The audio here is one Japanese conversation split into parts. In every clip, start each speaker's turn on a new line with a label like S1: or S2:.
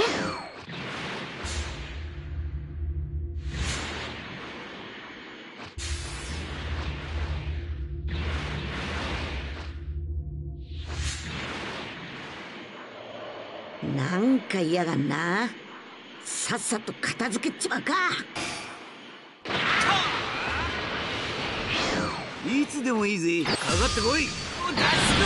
S1: なんか嫌がんな。さっさと片付けちまうか。
S2: いつでもいいぜ。かかってこい。出すぜ。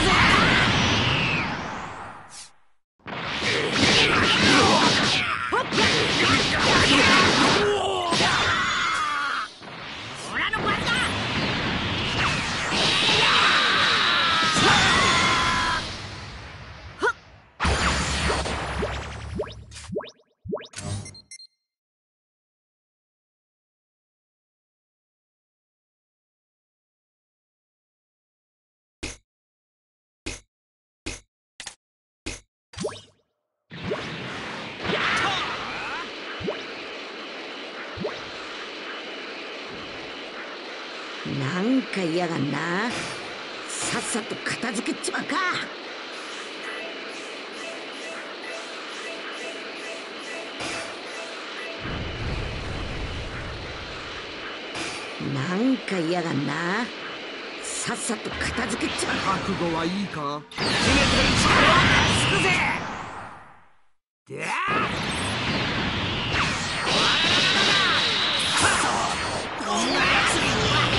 S1: なんか嫌がんな。さっさと片付けちまうか。なんか嫌がんな。さっさと片付けちまう。
S2: 覚悟はいいか。決めて力を出すぜ。であこんなやつに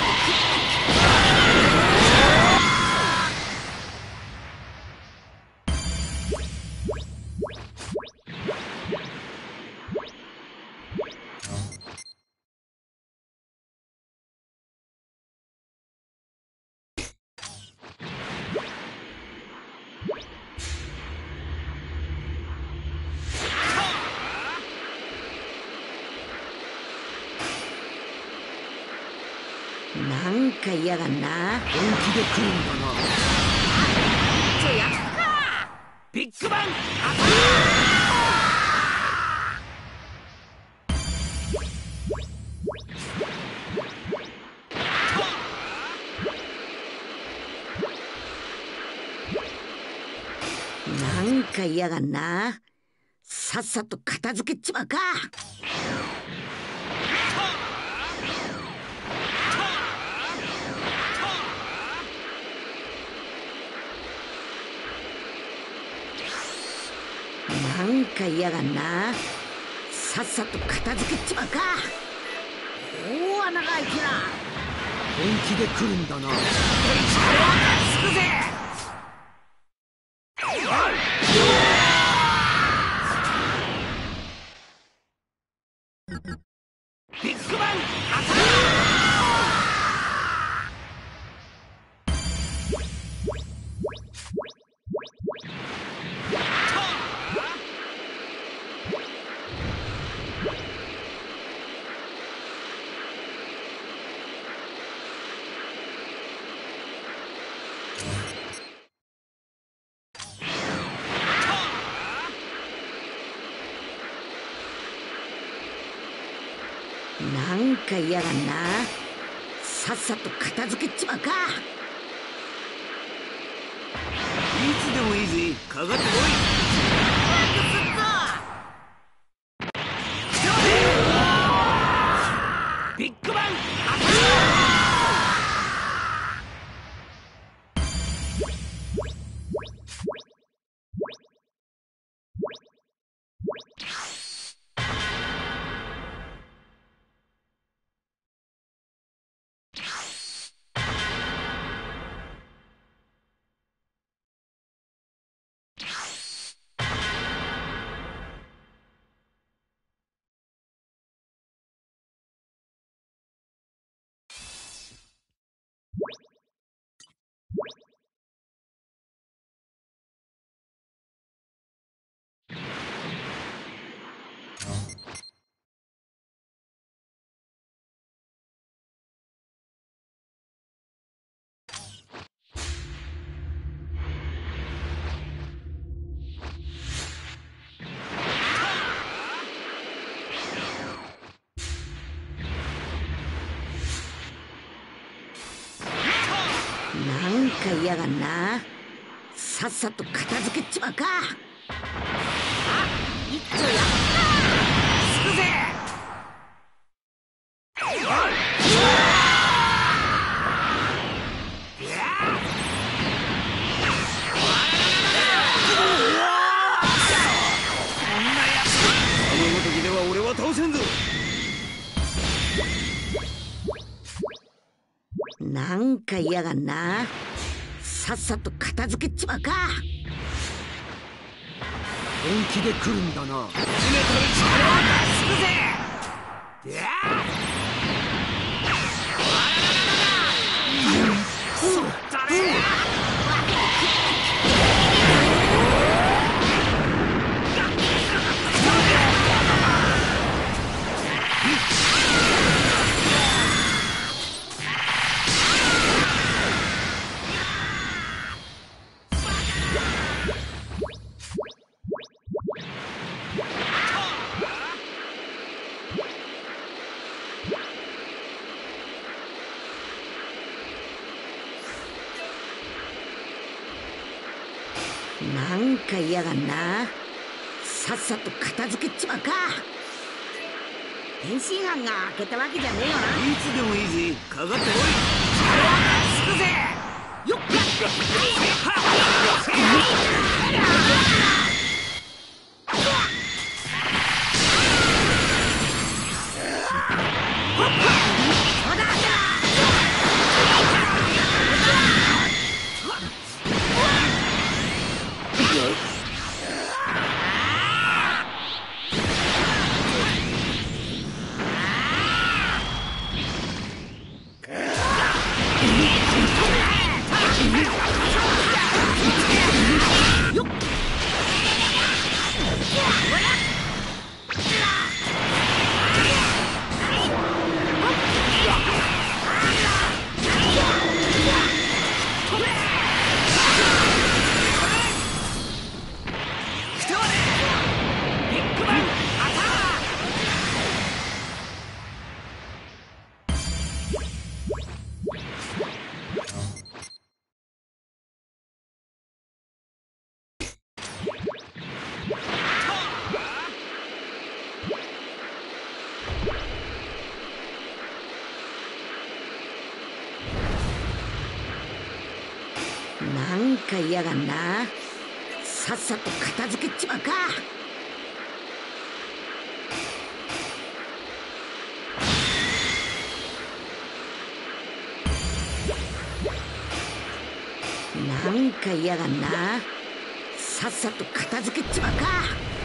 S1: なんか嫌がんな。
S2: 本気で来るんだな。
S1: ちょやっか。
S2: ビッグバンアタッ
S1: なんか嫌がんな。さっさと片付けちまうか。なんか嫌がんな。さっさと片付けちまうか。大穴が開いてな。
S2: 本気で来るんだな。力を出すぜ。ビッグバンアタッ
S1: なんか嫌がんな。さっさと片付けちまうか。
S2: いつでもいいぜ。かかってこい。ビッグバンアタッ
S1: なんか嫌がんな。さっさと片付けちまうか。あ、いちょや
S2: つくぜ。俺は倒せんぞ。
S1: なんか嫌がんな。さっさと片付けちまうか。
S2: 本気で来るんだな。秘めたる力を出すぜ。そったれ。
S1: なんか嫌がんな。さっさと片付けちまうか。天津飯が開けたわけじゃねえよな。
S2: いつでもいいぜ。かかってこい。つくぜ。
S1: よっなんか嫌がんな。さっさと片付けちまうか。なんか嫌がんな。さっさと片付けちまうか。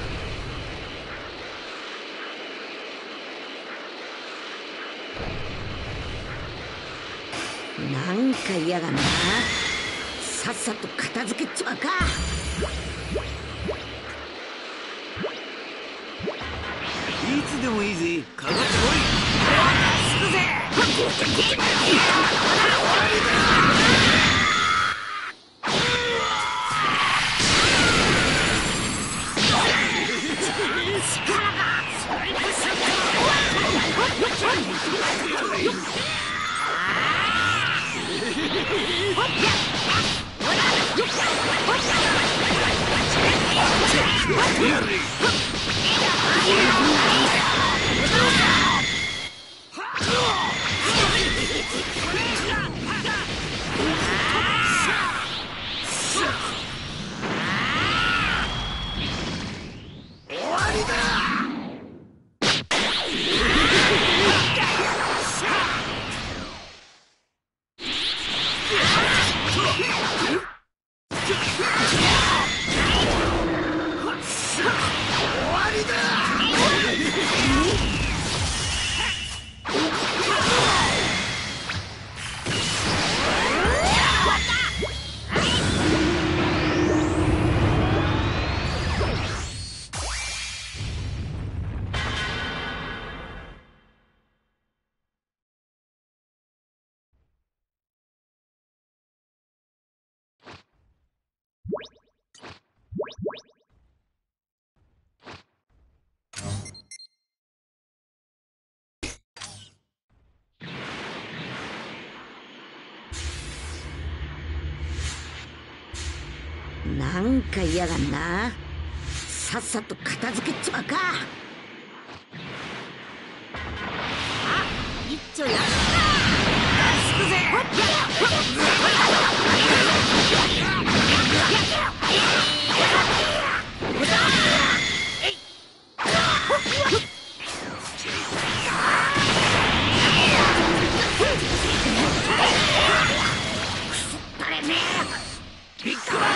S1: なんか嫌がんな。さっさと片付けちまうか。
S2: いつでもいいぜ。かかってこい。つくぜ。なんか嫌がんな。
S1: さっさと片付けちまうか。あ、一丁やるか。つくぜ。
S2: ビッグバン。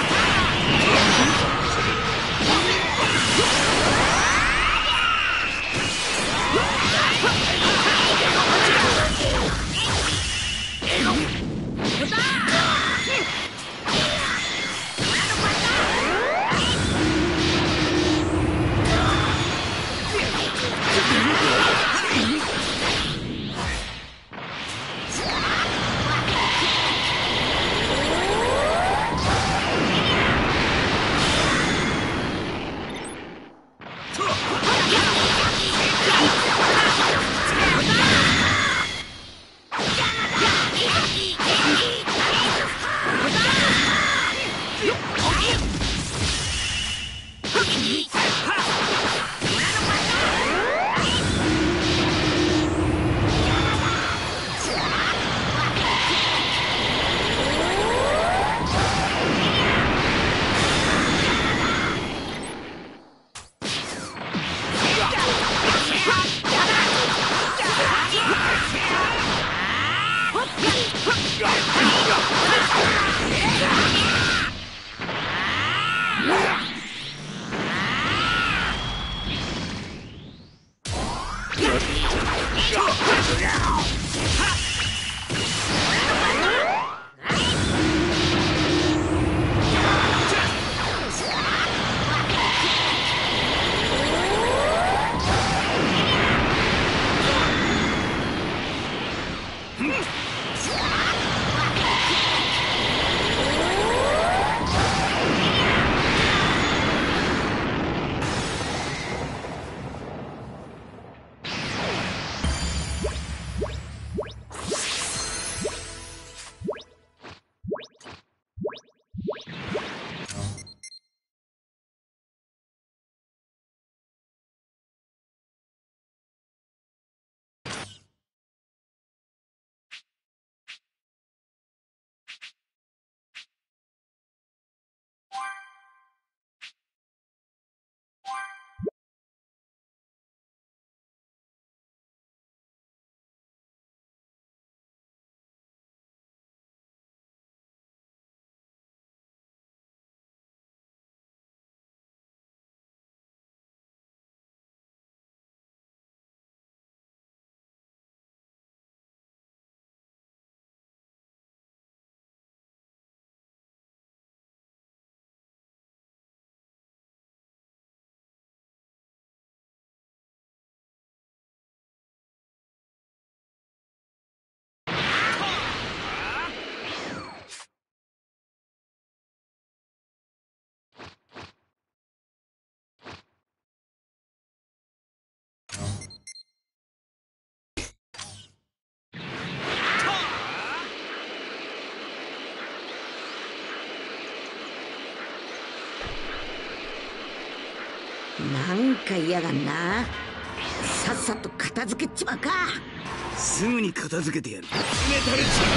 S1: なんか嫌がんな。さっさと片付けちまうか。
S2: すぐに片付けてやる。メタル力を出すぞ。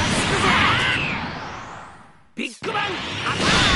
S2: ビッグバンアタック。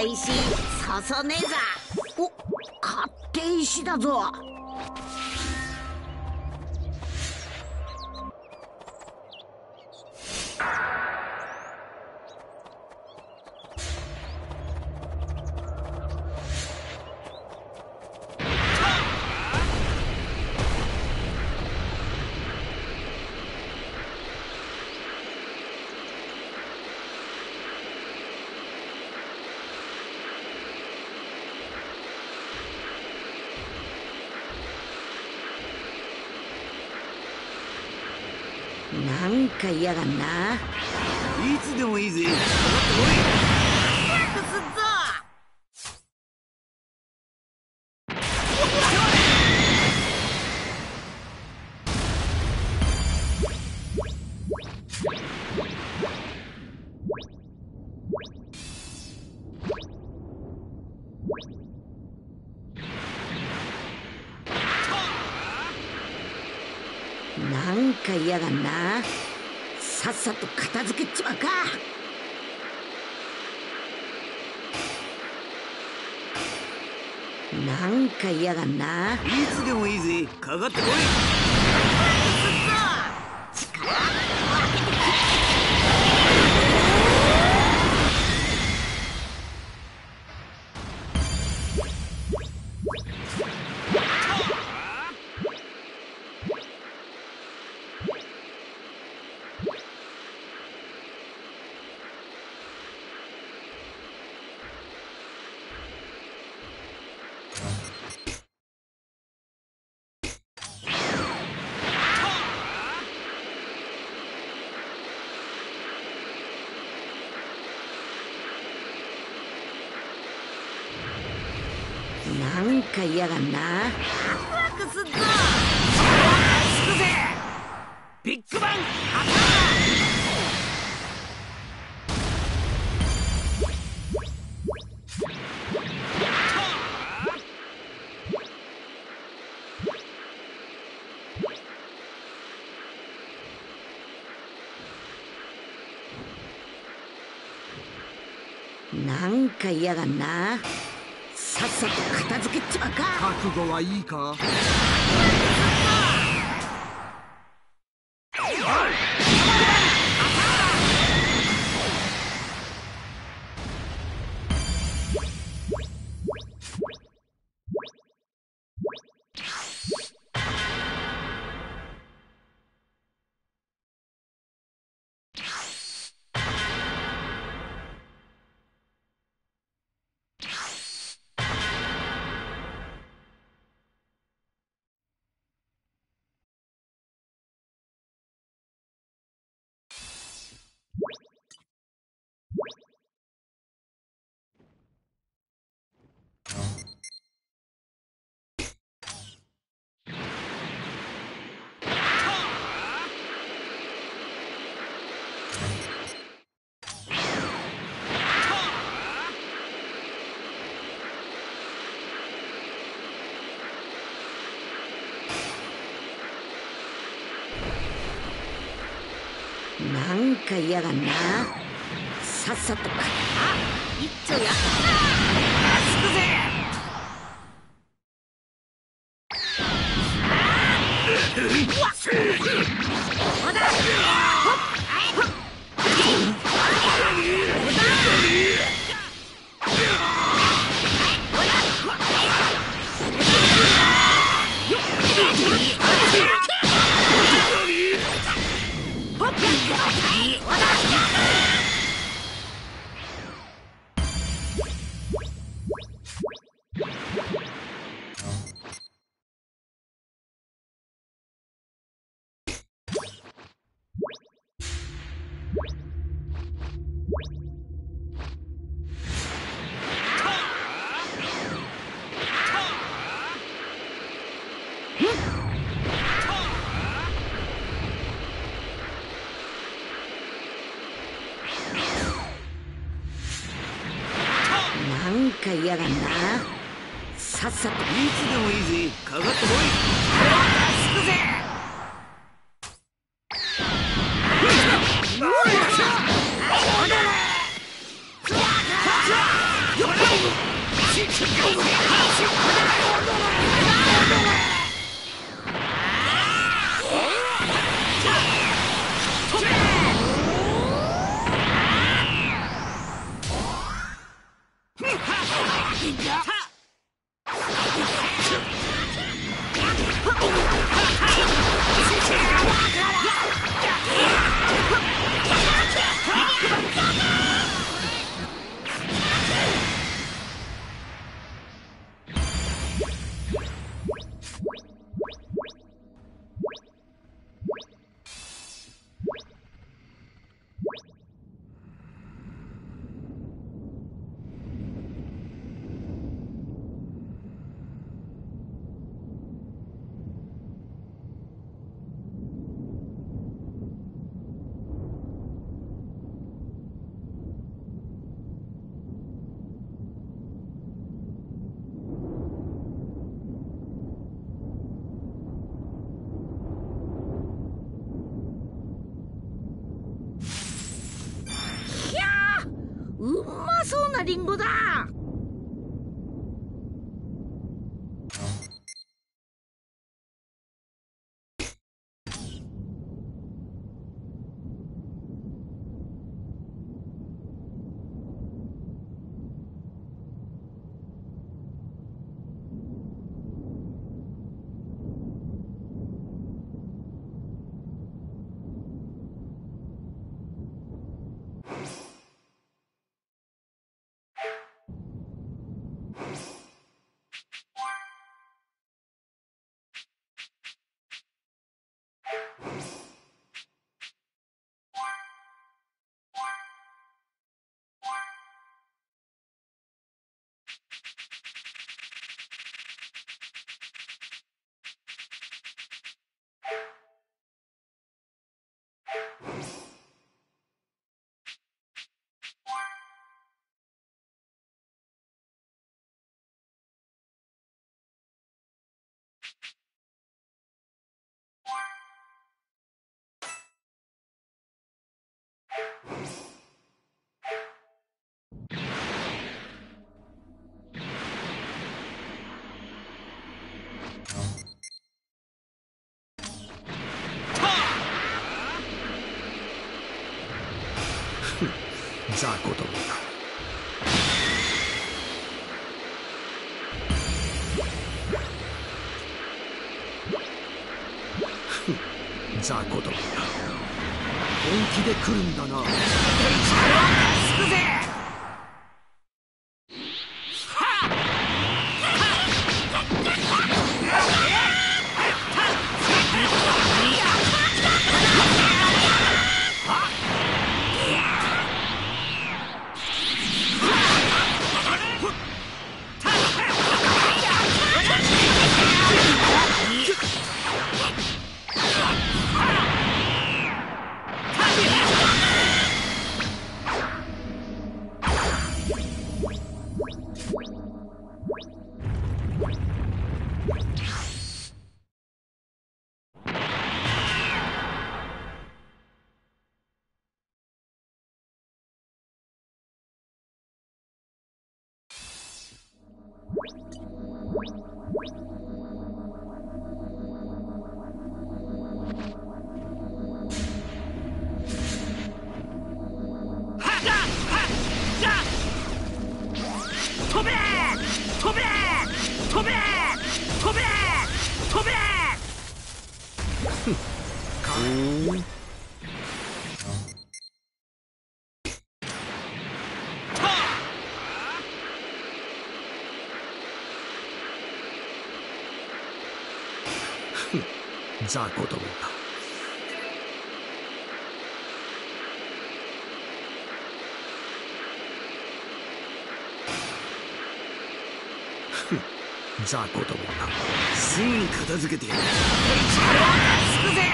S1: れ石そそねえざ。お、勝手石だぞ。なんか嫌がんな。
S2: いつでもいいぜ。かかってこい。
S1: すっぞ。なんか嫌がんな。さっさと片付けちまうか。なんか嫌がんな。
S2: いつでもいいぜ。かかってこい。
S1: なんか嫌がんな。ワクワクすっぞ。
S2: つくぜ。ビッグバンアタ
S1: なんか嫌がんな。さっさと片付けちまうか。
S2: 覚悟はいいか。
S1: なんか嫌がんな。さっさと一丁やった。
S2: つくぜ。
S1: なんか嫌がんな。さっさと。
S2: いつでもいいぜ。かかってこい。つくぜ。よっ
S1: リンゴだ。
S2: 雑魚どもだ。雑魚どもだ。本気で来るんだな。
S1: つくぜ。飛べ飛べ飛べ飛べ飛べ。
S2: 雑魚どもだ。雑魚どもだ。すぐに片付けてやる。
S1: つくぜ。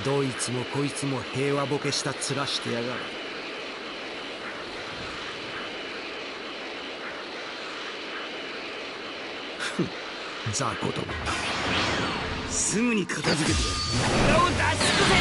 S2: どいつもこいつも平和ボケした面してやがる。ふん、雑魚ども。すぐに片付けてやる。裏を出し尽くせ。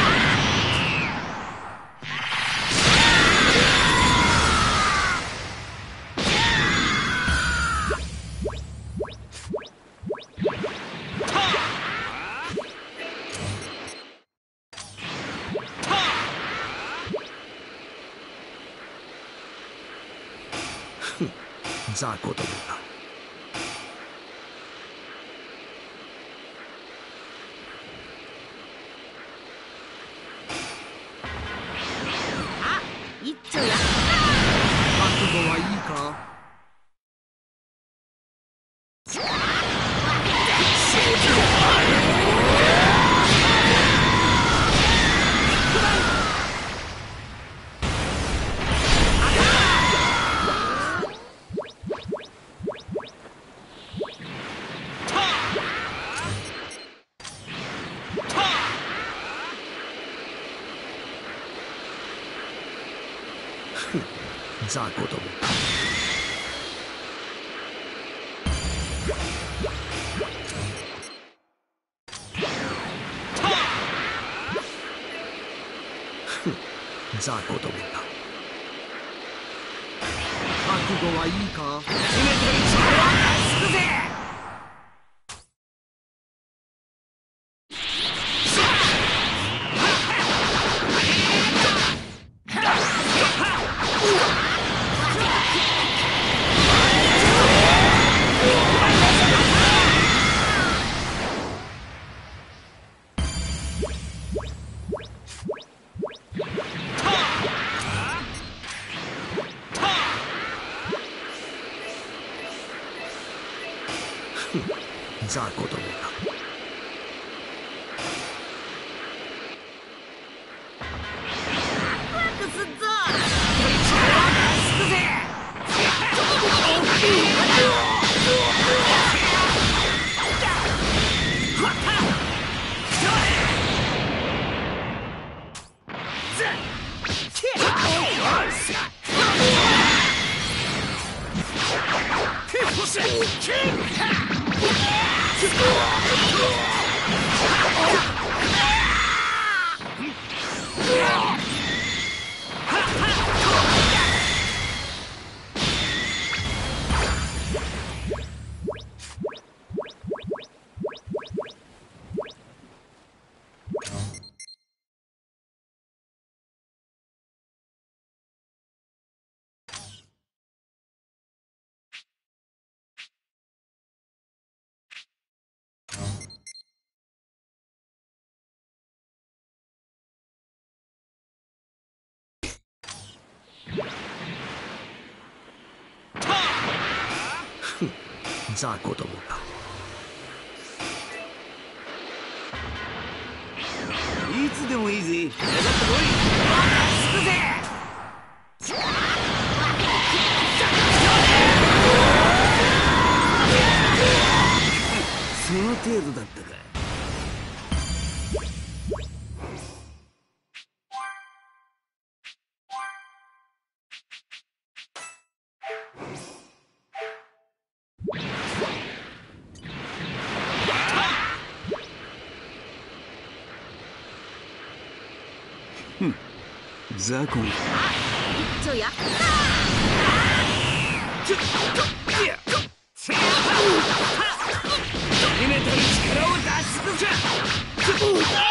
S2: 雑魚どもが。
S1: あ、一丁や。
S2: 覚悟はいいか。雑魚ども。雑魚どもが。覚悟はいいか。秘めたる力を出し尽くせ。雑魚どもが。
S1: ワクワクすっぞ。
S2: 雑魚どもが。いつでもいいぜ。かかってこい。その程度だったか。雑魚。
S1: 一丁や。
S2: 秘めたる力を出し尽くせ。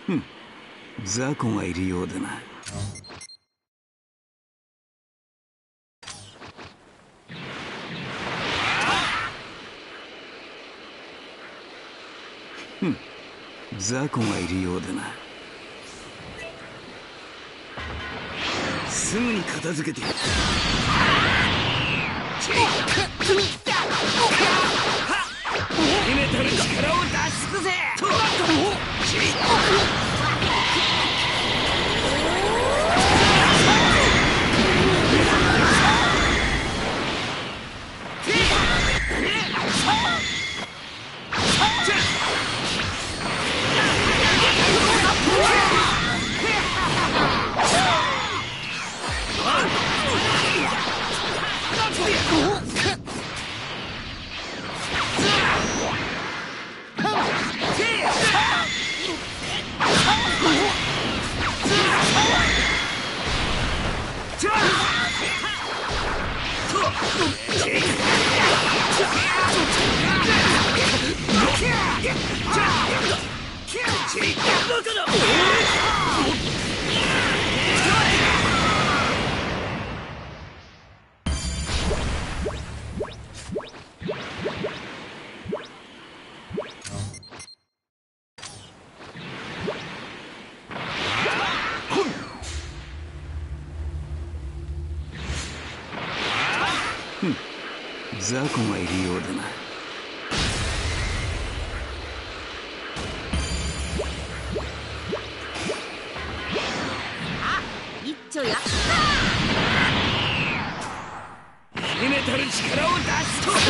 S2: 雑魚がいるようだな。雑魚がいるようだな。すぐに片付けてやる。秘めたる力を出し尽くせ。雑魚がいるようだな。
S1: あ、一丁やった。
S2: 秘めたる力を出すと。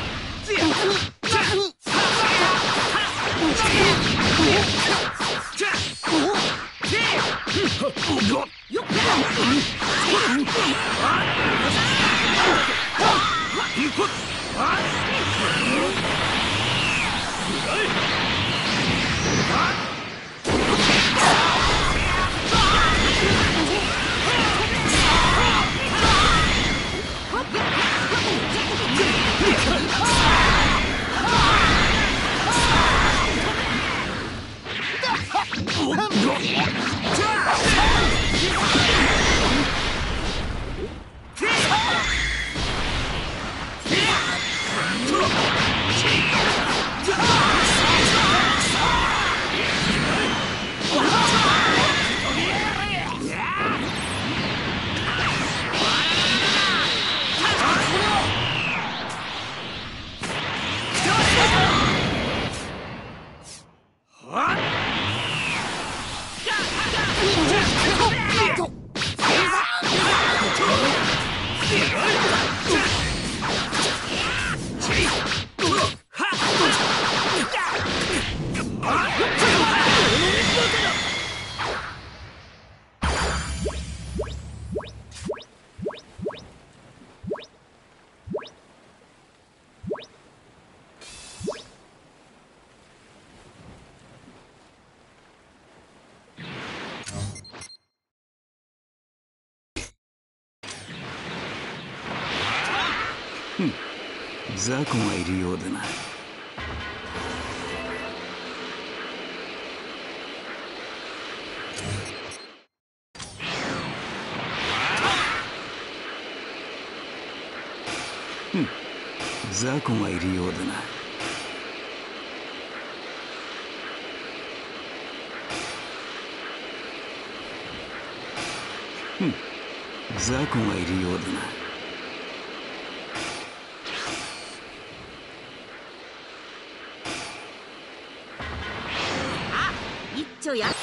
S2: 雑魚がいるようだな。雑魚がいるようだな。雑魚がいるようだな。
S1: やった。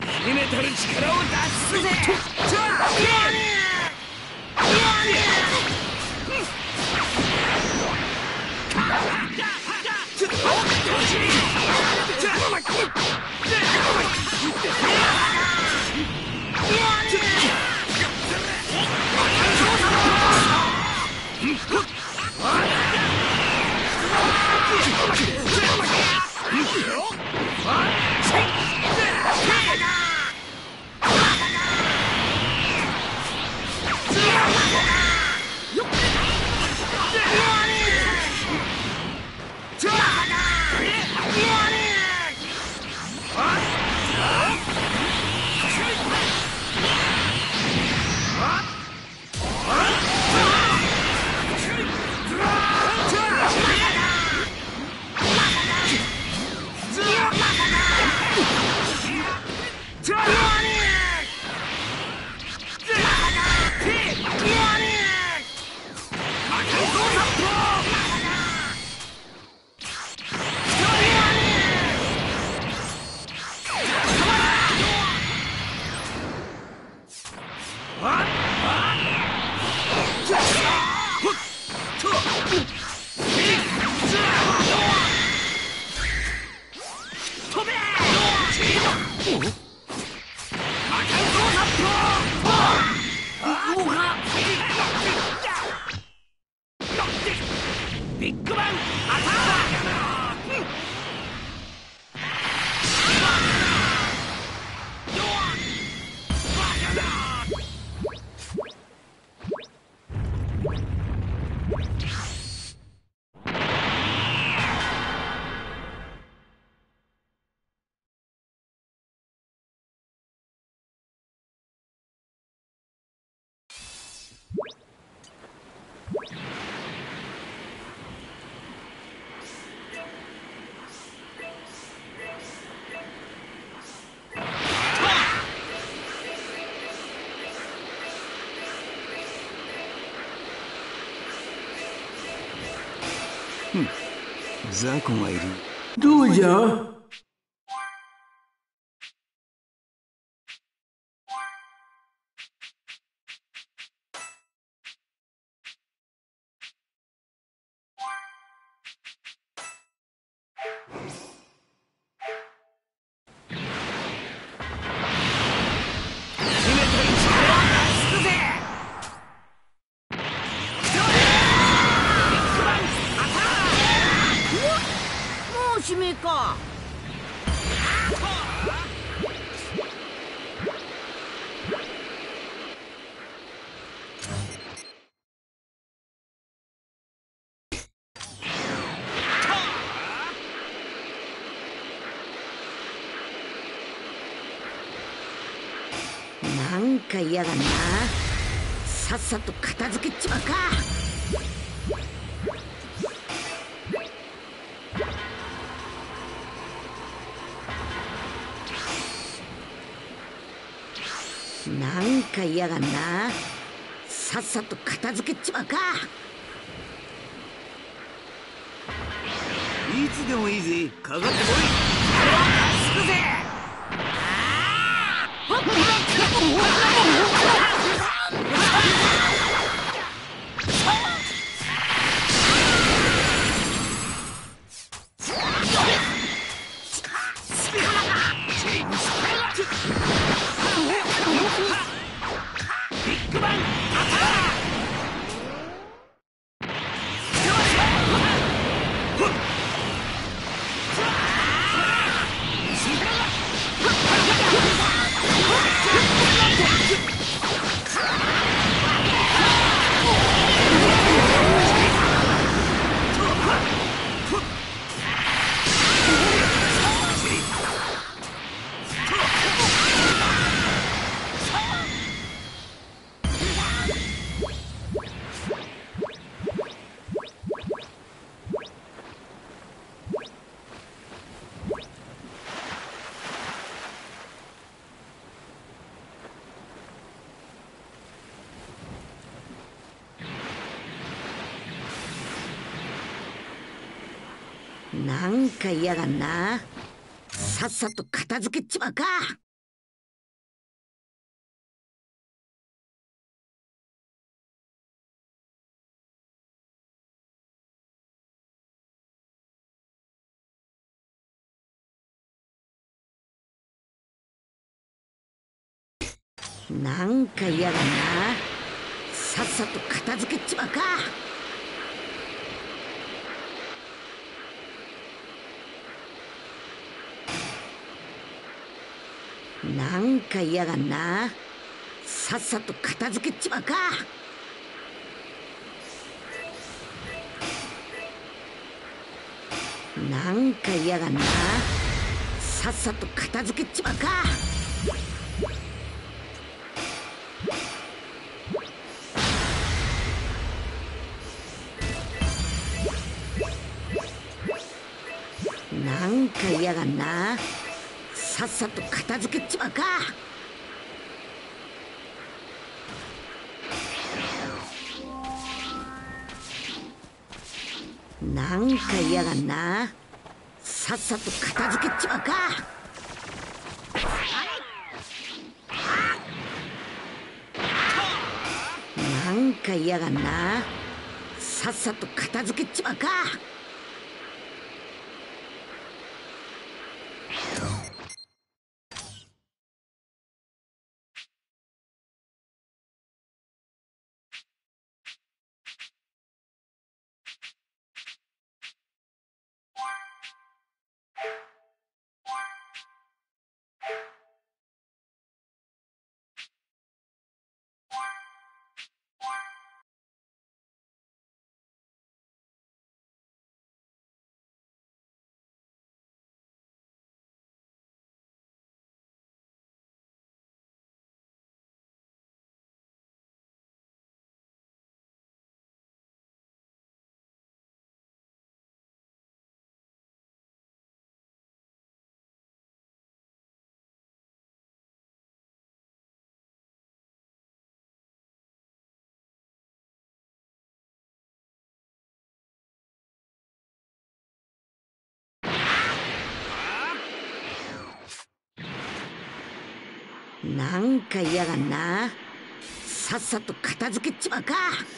S2: 秘めたる力を出すぜ。 ビッグバンアタック。雑魚がいる。
S3: どうじゃ。
S1: 使命か。なんか嫌だな。さっさと片付けちまうか。なんか嫌がんな。さっさと片付けちまうか。
S2: いつでもいいぜ。かかってこい。つくぜ。
S1: なんか嫌がんな。さっさと片付けちまうか。なんか嫌だな。さっさと片付けちまうか。なんか嫌がんな。さっさと片付けちまうか。なんか嫌がんな。さっさと片付けちまうか。なんか嫌がんな。さっさと片付けちまうか。なんか嫌がんな。さっさと片付けちまうか。なんか嫌がんな。さっさと片付けちまうか。 なんか嫌がんな。さっさと片付けちまうか。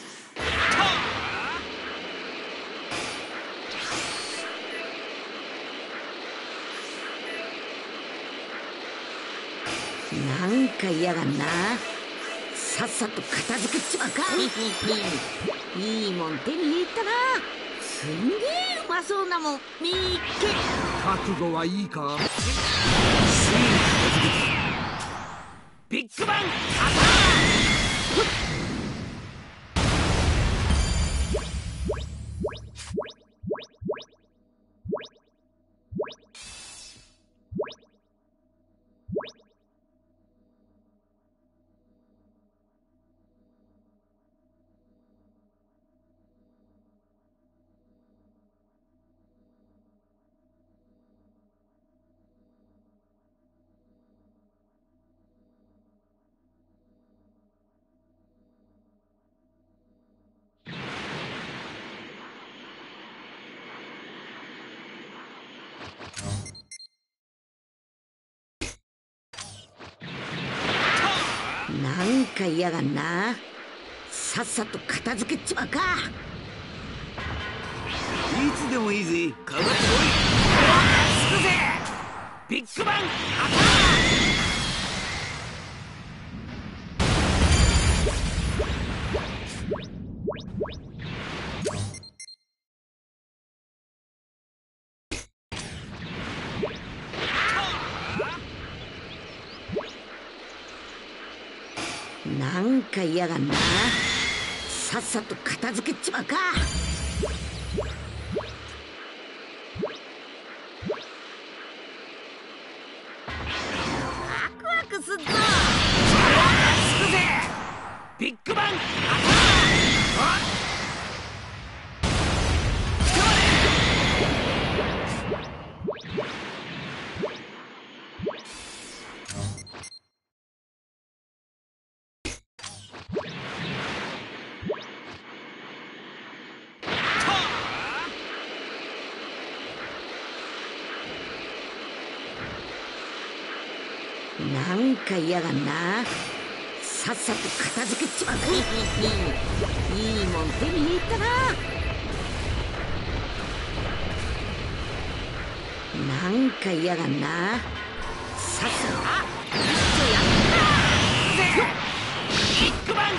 S1: なんか嫌がんな。さっさと片付けちまうか。いいもん手に入れたな。すんげえうまそうなもん見っけ。
S2: 覚悟はいいか。すぐに片付けてビッグバンアタック。
S1: なんか嫌がんな。さっさと片付けちまうか。
S2: いつでもいいぜ。かかってこい。つくぜビッグバンアタッ
S1: なんか嫌がんな。さっさと片付けちまうか。ワクワクすっぞ。
S2: つくぜビッグバンアタック。
S1: なんか嫌がんな。さっさと片付けちまうか。いいもん手に入れたな。なんか嫌がんな。さっさと一丁やった
S2: ビッグバンアタッ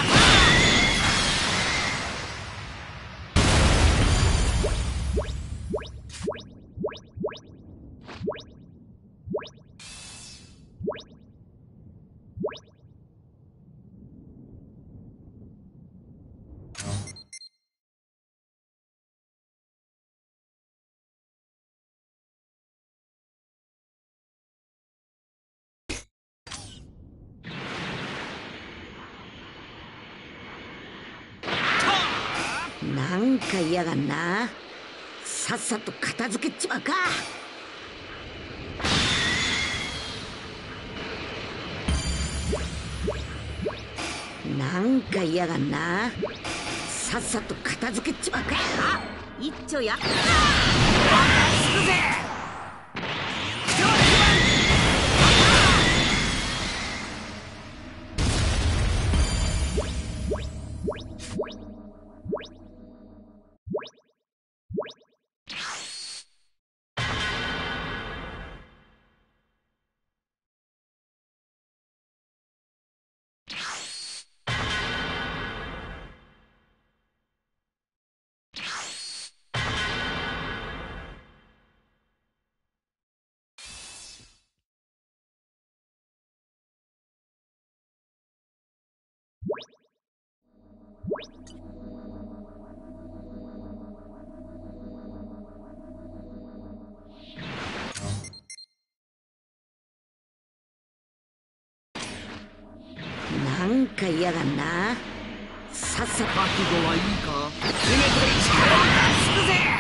S1: なんか嫌がんな。さっさと片付けちまうか。なんか嫌がんな。さっさと片付けちまうか。あ、一丁やった
S2: つくぜ
S1: なんか嫌がんな。さっさと
S2: 覚悟はいいか。攻めて力を出すぜ。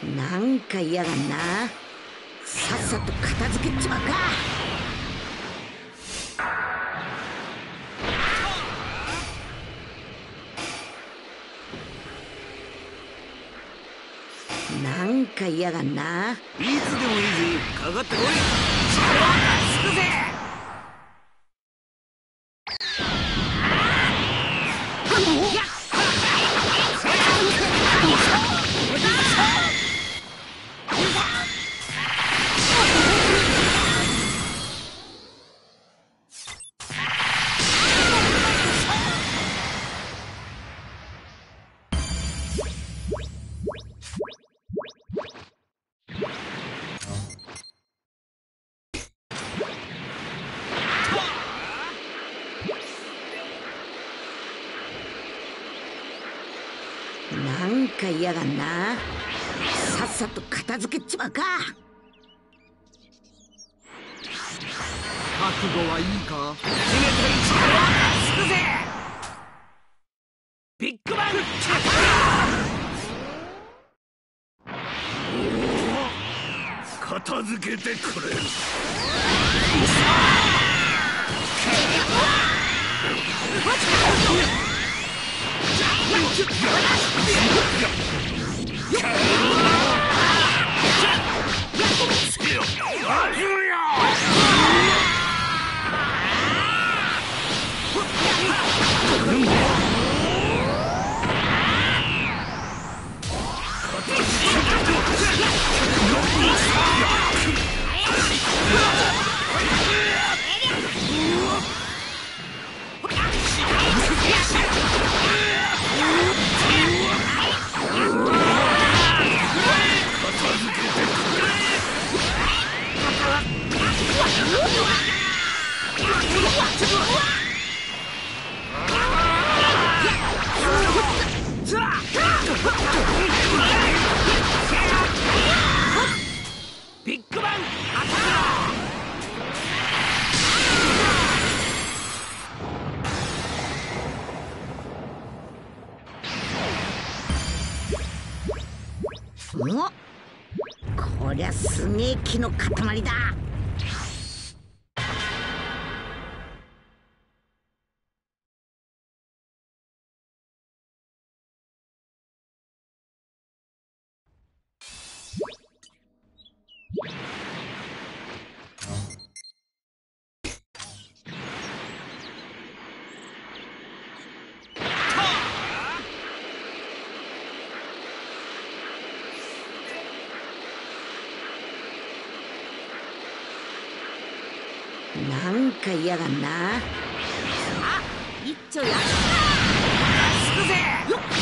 S1: なんか嫌がんな。さっさと片付けちまうか。なんか嫌がんな。
S2: いつでもいいぜ、かかってこい。力を出し尽くせ。
S1: なんか嫌がんな。さっさと片付けちまうか。
S2: 覚悟はいいか。
S3: 決めて力を出し尽くせ。ビッグバン
S2: 片付けてくれ。
S3: ビッグバンアタ
S1: お、こりゃすげえ木の塊だ。なんか嫌がんな。
S3: あ、一丁やった。出し尽くせ。よっ。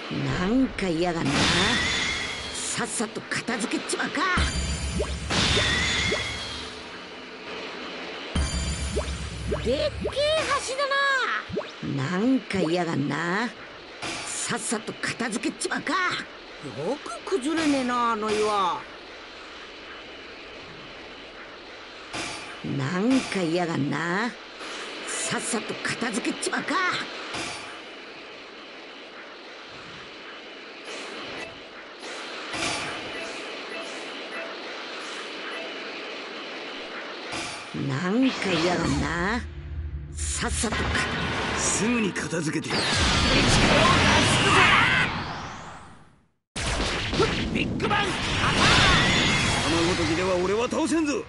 S1: なんか嫌がんな。さっさと片付けちまうか。でっけえ橋だな。なんか嫌がんな。さっさと片付けちまうか。よく崩れねえな、あの岩。なんか嫌がんな。さっさと片付けちまうか。なんか嫌がんな。さっさと
S2: すぐに片付けて。ビッグバンアタック。玉ごときでは俺は倒せんぞ。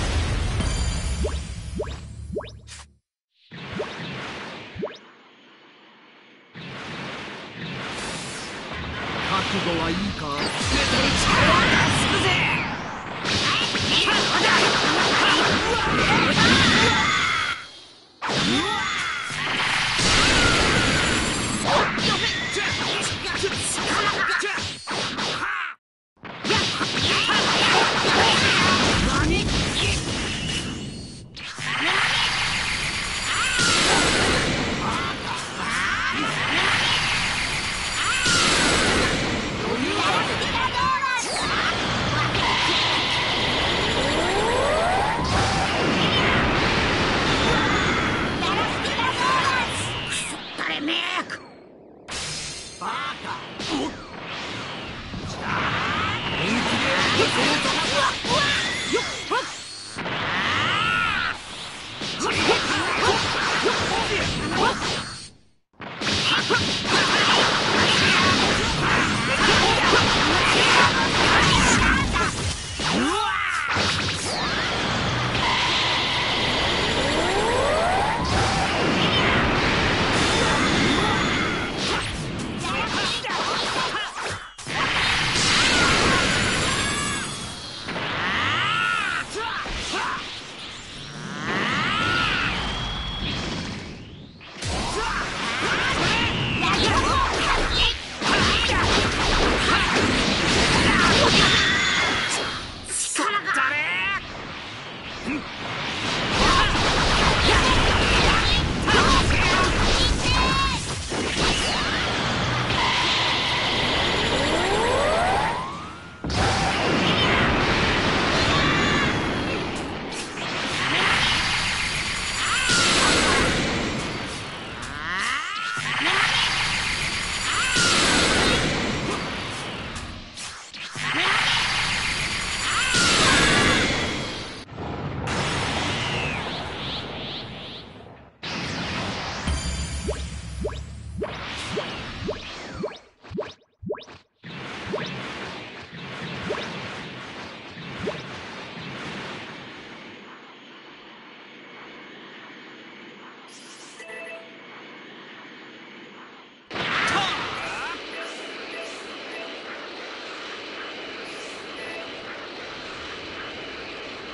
S2: 覚悟はいいか。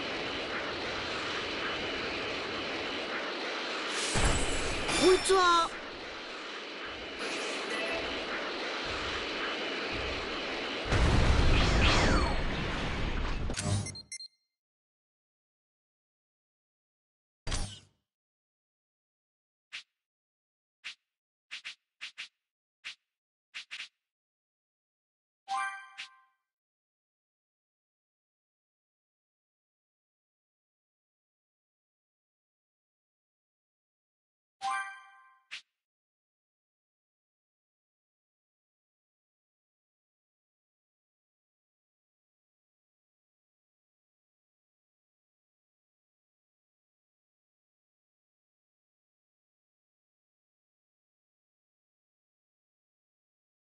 S1: こいつは